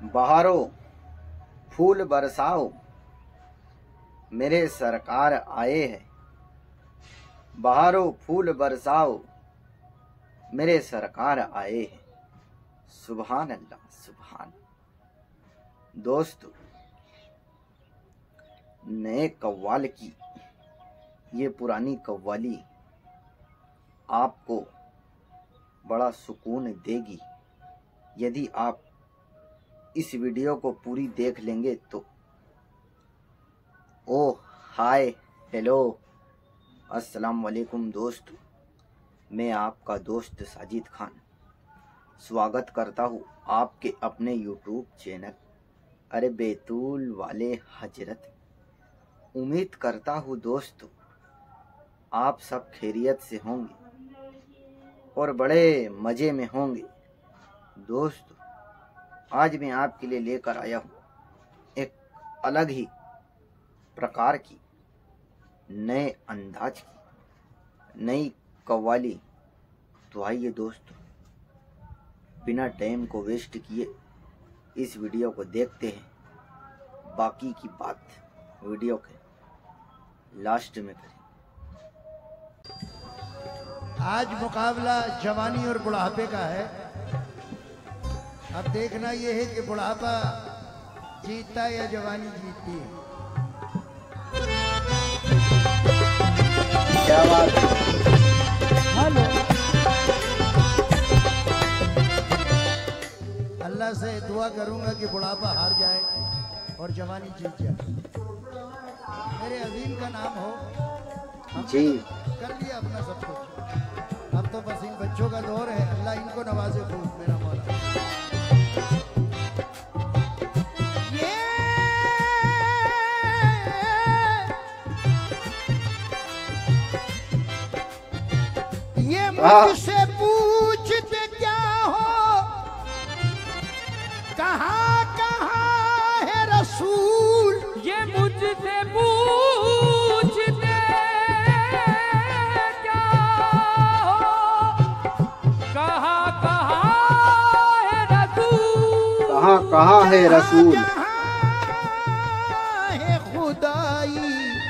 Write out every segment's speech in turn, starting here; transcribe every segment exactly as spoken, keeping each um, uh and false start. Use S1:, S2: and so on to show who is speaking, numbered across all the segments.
S1: बहारो फूल बरसाओ मेरे सरकार आए हैं। बहारो फूल बरसाओ मेरे सरकार आए हैं। सुभान अल्लाह सुभान। दोस्तों, नए कव्वाल की ये पुरानी कव्वाली आपको बड़ा सुकून देगी यदि आप इस वीडियो को पूरी देख लेंगे तो। ओ हाय हेलो अस्सलाम वालेकुम दोस्तों, मैं आपका दोस्त साजिद खान स्वागत करता हूँ आपके अपने यूट्यूब चैनल अरे बैतूल वाले हजरत। उम्मीद करता हूँ दोस्तों आप सब खैरियत से होंगे और बड़े मज़े में होंगे। दोस्तों, आज मैं आपके लिए लेकर आया हूँ एक अलग ही प्रकार की, नए अंदाज की नई कव्वाली। तो आइए दोस्तों, बिना टाइम को वेस्ट किए इस वीडियो को देखते हैं। बाकी की बात वीडियो के लास्ट में करें।
S2: आज मुकाबला जवानी और बुढ़ापे का है। अब देखना यह है कि बुढ़ापा जीतता है या जवानी जीतती है।
S1: क्या बात।
S2: हेलो, अल्लाह से दुआ करूंगा कि बुढ़ापा हार जाए और जवानी जीत जाए। मेरे अजीम का नाम हो
S1: जी,
S2: कर लिया अपना सब कुछ। अब तो बस इन बच्चों का दौर है। अल्लाह इनको नवाजे खूब मेरा मौला। ये मुझसे पूछते क्या हो, कहाँ कहाँ है रसूल।
S3: ये मुझसे पूछते क्या हो, कहाँ कहाँ है रसूल।
S1: कहाँ कहाँ है रसूल।
S2: कहाँ है खुदाई,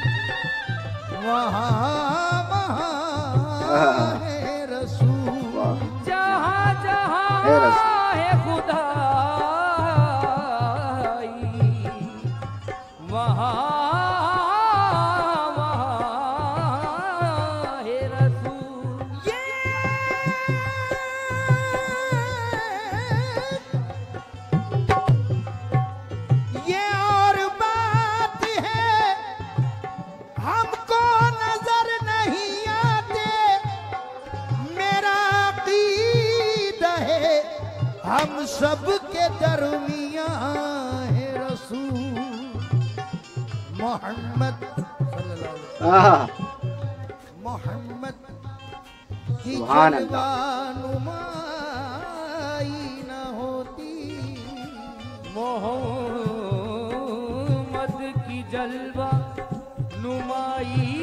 S2: वहाँ वहाँ है रसूल।
S3: जहाँ जहाँ
S1: है रसूल।
S3: है खुदाई, वहाँ वहाँ है रसूल।
S2: ये और बात है हमको नजर नहीं आते, मेरा अकीदा है हम सब के दरमियां है रसूल मोहम्मद सल्लल्लाहु अलैहि वसल्लम।
S1: आहा,
S2: मोहम्मद की
S1: सुभान अल्लाह।
S2: जलवानुमाई न होती,
S3: मोहम्मद की जलवा नुमाई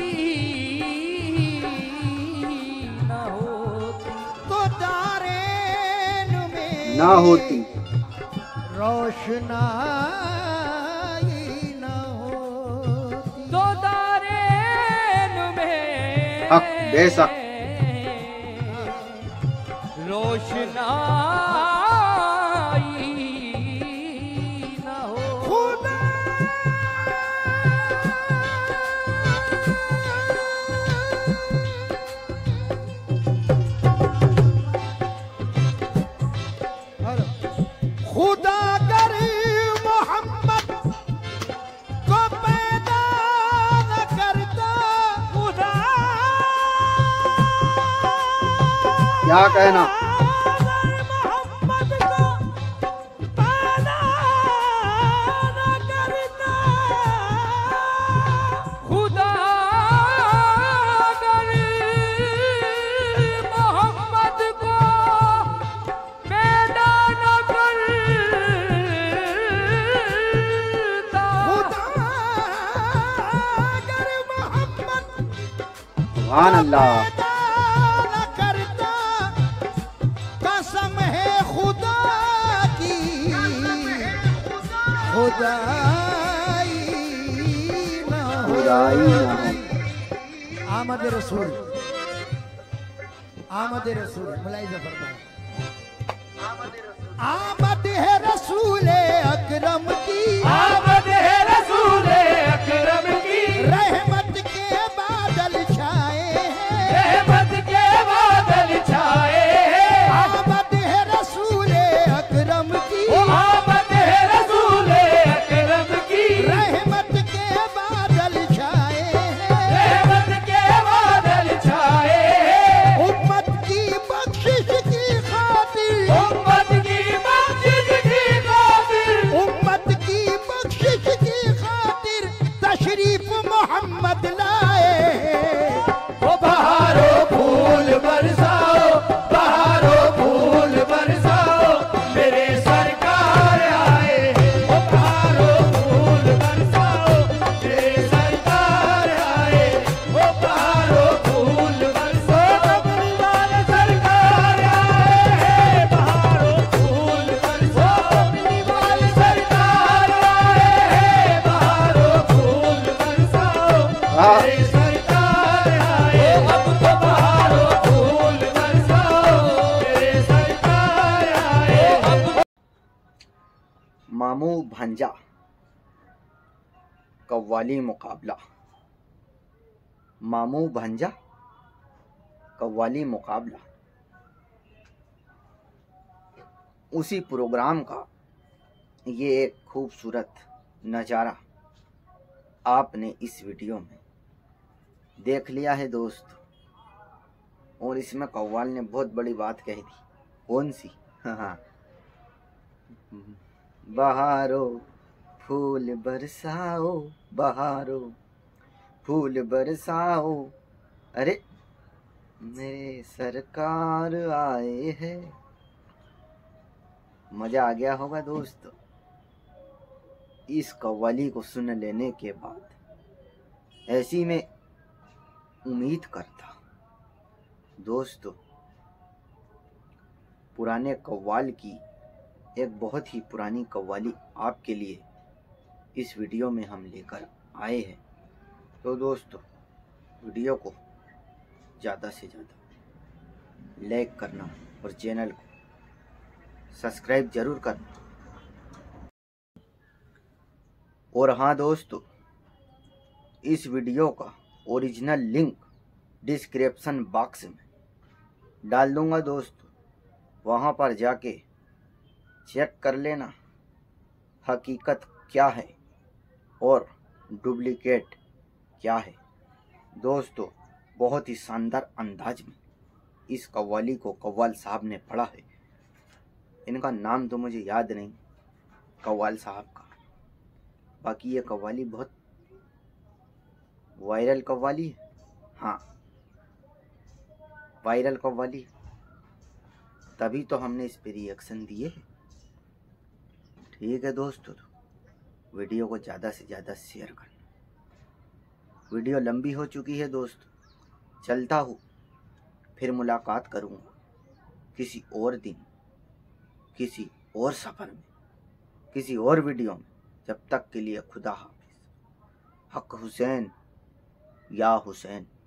S3: न होती,
S2: तो दारेन में
S1: ना होती।
S2: रोशनाई न होती।
S3: तो दारेन में
S1: हक बेशक।
S3: रोशनाई न हो।
S2: खुदा खुदा कर मोहम्मद को पैदा न करता, खुदा
S1: क्या कहना।
S2: मोहम्मद को पैदा न करता,
S3: खुदा कर मोहम्मद को पैदा न करता,
S2: खुदा कर मोहम्मद
S1: सुभान अल्लाह।
S2: पैदा न करता, कसम है खुदा की खुदाई ना
S1: खुदाई ना हो।
S2: आमद रसूल, आमद रसूल मुलाइजा फरमाए। आमद है रसूल अकरम की,
S3: आमद है रसूल अकरम की,
S2: रहमत के बादल छाए हैं,
S3: रहमत के बादल छाए हैं।
S2: आमद है रसूल अकरम की,
S3: आमद है रसूल अकरम की,
S2: रहमत के बादल छाए हैं,
S3: रहमत के बादल छाए हैं।
S2: उम्मत की बख्शिश की खातिर,
S3: उम्मत की बख्शिश की खातिर,
S2: उम्मत की बख्शिश की खातिर तशरीफ मोहम्मद लाए हैं।
S3: ओ बहारो फूल बरसाओ, बहारो फूल बरसाओ, मेरे सरकार आए हैं। ओ बहारो फूल बरसाओ, मेरे सरकार आए। ओ बहारो फूल बरसाओ, अपनी बाल सरकार आए हैं। बहारो फूल बरसाओ, अपनी बाल सरकार आए हैं। बहारो फूल बरसाओ, मेरे सरकार आए। अब तो बहारो फूल बरसाओ, मेरे सरकार आए। अब
S1: मामू भांजा कव्वाली मुकाबला। मामू भांजा कव्वाली मुकाबला उसी प्रोग्राम का ये एक खूबसूरत नज़ारा आपने इस वीडियो में देख लिया है दोस्त। और इसमें कव्वाल ने बहुत बड़ी बात कही थी। कौन सी? हाँ, बहारो फूल बरसाओ, बहारो फूल बरसाओ, अरे मेरे सरकार आए हैं। मजा आ गया होगा दोस्त इस कव्वाली को सुन लेने के बाद। ऐसी में उम्मीद करता दोस्तों पुराने कव्वाल की एक बहुत ही पुरानी कव्वाली आपके लिए इस वीडियो में हम लेकर आए हैं। तो दोस्तों वीडियो को ज़्यादा से ज़्यादा लाइक करना और चैनल को सब्सक्राइब जरूर करना। और हाँ दोस्तों, इस वीडियो का ओरिजिनल लिंक डिस्क्रिप्शन बॉक्स में डाल दूंगा दोस्तों, वहाँ पर जाके चेक कर लेना हकीकत क्या है और डुप्लीकेट क्या है। दोस्तों बहुत ही शानदार अंदाज में इस कव्वाली को कव्वाल साहब ने पढ़ा है। इनका नाम तो मुझे याद नहीं कव्वाल साहब का, बाकी ये कव्वाली बहुत वायरल कव्वाली है। हाँ वायरल कव्वाली, तभी तो हमने इस पे रिएक्शन दिए हैं। ठीक है दोस्तों, तो वीडियो को ज़्यादा से ज़्यादा शेयर करना। वीडियो लंबी हो चुकी है दोस्त, चलता हूँ, फिर मुलाकात करूँगा किसी और दिन, किसी और सफ़र में, किसी और वीडियो में। जब तक के लिए खुदा हाफिज। हक हुसैन या हुसैन।